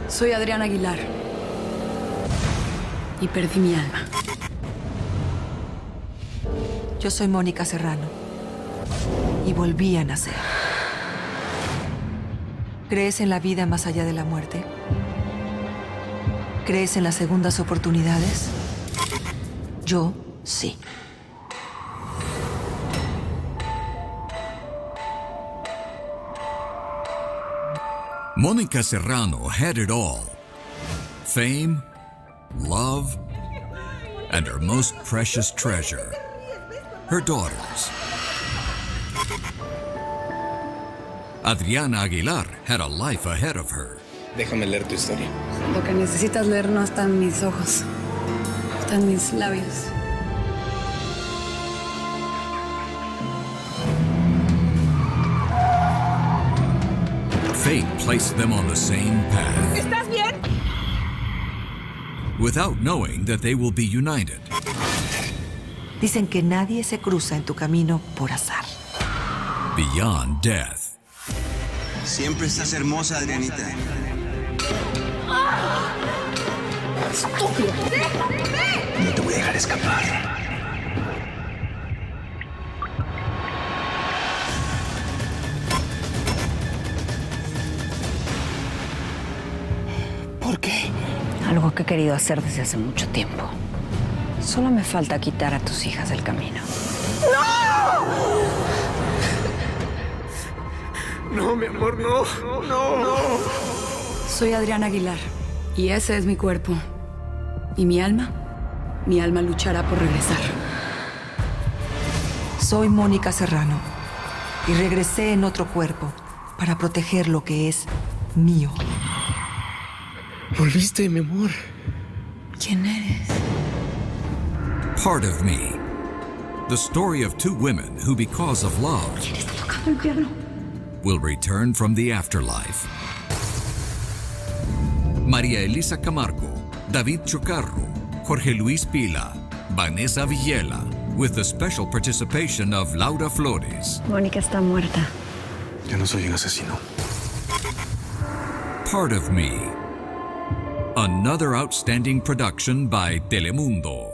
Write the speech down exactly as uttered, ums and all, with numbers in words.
Soy Adriana Aguilar. Y perdí mi alma. Yo soy Mónica Serrano. Y volví a nacer. ¿Crees en la vida más allá de la muerte? ¿Crees en las segundas oportunidades? Yo sí. Mónica Serrano had it all. Fame, love, and her most precious treasure, her daughters. Adriana Aguilar had a life ahead of her. Déjame leer tu historia. Lo que necesitas leer no está en mis ojos. Está en mis labios. Fate placed them on the same path. ¿Estás bien? Without knowing that they will be united. Dicen que nadie se cruza en tu camino por azar. Beyond death. Siempre estás hermosa, Adrianita. ¡Estúpido! ¡Déjame! No te voy a dejar escapar. ¿Por qué? Algo que he querido hacer desde hace mucho tiempo. Solo me falta quitar a tus hijas del camino. No, mi amor, no. No, no. Soy Adriana Aguilar. Y ese es mi cuerpo. ¿Y mi alma? Mi alma luchará por regresar. Soy Mónica Serrano. Y regresé en otro cuerpo para proteger lo que es mío. Volviste, mi amor. ¿Quién eres? Part of Me. The story of two women who, because of love, ¿Quién está tocando el piano? will return from the afterlife. María Elisa Camargo, David Chocarro, Jorge Luis Pila, Vanessa Villela, with the special participation of Laura Flores. Mónica está muerta. Yo no soy un asesino. Part of Me. Another outstanding production by Telemundo.